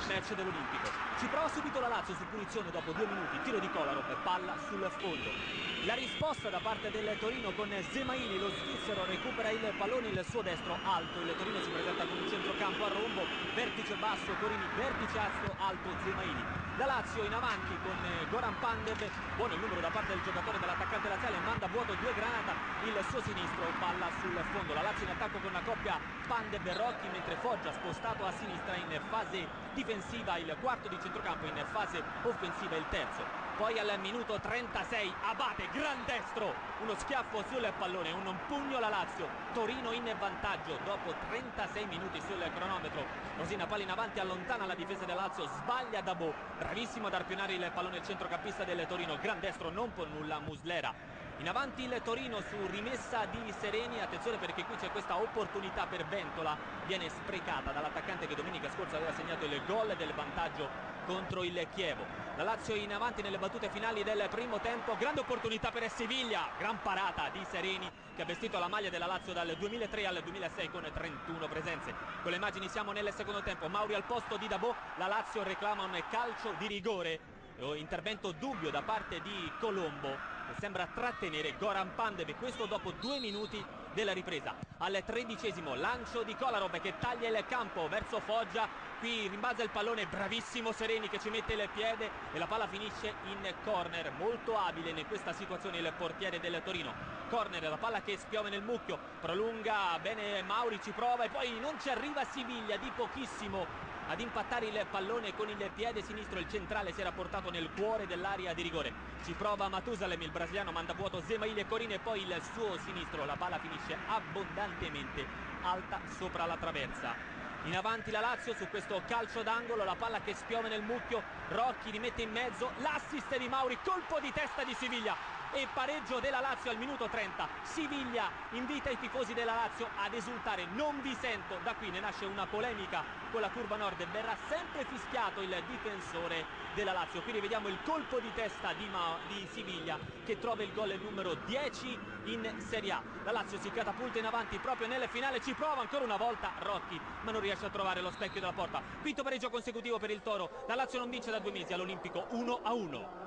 match dell'Olimpico. Ci prova subito la Lazio su punizione dopo 2 minuti, tiro di Kolarov, palla sul fondo. La risposta da parte del Torino con Semaili, lo svizzero recupera il pallone, il suo destro alto, il Torino si presenta con un centrocampo a rombo, vertice basso Corini, vertice alto Semaili. La Lazio in avanti con Goran Pandev, buono il numero da parte del giocatore dell'attaccante laziale, manda a vuoto 2 Granata, il suo sinistro, palla sul fondo. La Lazio in attacco con la coppia Pandev-Rocchi, mentre Foggia spostato a sinistra in fase difensiva il quarto di centrocampo, in fase offensiva il terzo. Poi al minuto 36 Abate, gran destro, uno schiaffo sul pallone, un pugno alla Lazio, Torino in vantaggio dopo 36 minuti sul cronometro. Rosina palla in avanti, allontana la difesa del Lazio, sbaglia Dabò, bravissimo ad arpionare il pallone il centrocampista del Torino, gran destro, non può nulla Muslera. In avanti il Torino su rimessa di Sereni, attenzione perché qui c'è questa opportunità per Ventola, viene sprecata dall'attaccante che domenica scorsa aveva segnato il gol del vantaggio contro il Chievo. La Lazio in avanti nelle battute finali del primo tempo, grande opportunità per Siviglia, gran parata di Sereni che ha vestito la maglia della Lazio dal 2003 al 2006 con 31 presenze. Con le immagini siamo nel secondo tempo, Mauri al posto di Dabò, la Lazio reclama un calcio di rigore, intervento dubbio da parte di Colombo che sembra trattenere Goran Pandev, questo dopo 2 minuti della ripresa. Al 13° lancio di Kolarov che taglia il campo verso Foggia, qui rimbalza il pallone, bravissimo Sereni che ci mette il piede e la palla finisce in corner, molto abile in questa situazione il portiere del Torino. Corner, la palla che spiove nel mucchio, prolunga bene Mauri, ci prova e poi non ci arriva Siviglia, di pochissimo ad impattare il pallone con il piede sinistro, il centrale si era portato nel cuore dell'area di rigore. Ci prova Matusalem, il brasiliano manda a vuoto Semaili e Corini e poi il suo sinistro, la palla finisce abbondantemente alta sopra la traversa. In avanti la Lazio su questo calcio d'angolo, la palla che spiove nel mucchio, Rocchi rimette in mezzo, l'assist di Mauri, colpo di testa di Siviglia e pareggio della Lazio al minuto 30. Siviglia invita i tifosi della Lazio ad esultare, non vi sento, da qui ne nasce una polemica con la curva nord, verrà sempre fischiato il difensore della Lazio. Qui rivediamo il colpo di testa di Siviglia che trova il gol numero 10 in Serie A. La Lazio si catapulta in avanti proprio nel finale, ci prova ancora una volta Rocchi ma non riesce a trovare lo specchio della porta. Quinto pareggio consecutivo per il Toro, la Lazio non vince da 2 mesi all'Olimpico, 1-1.